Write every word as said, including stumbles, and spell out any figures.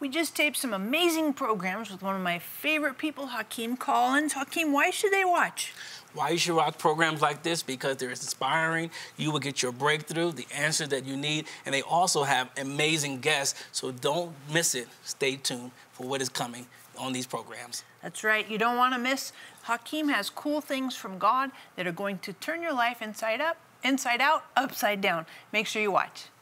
We just taped some amazing programs with one of my favorite people, Hakeem Collins. Hakeem, why should they watch? Why you should watch programs like this? Because they're inspiring. You will get your breakthrough, the answer that you need, and they also have amazing guests, so don't miss it. Stay tuned for what is coming on these programs. That's right. You don't want to miss. Hakeem has cool things from God that are going to turn your life inside up, inside out, upside down. Make sure you watch.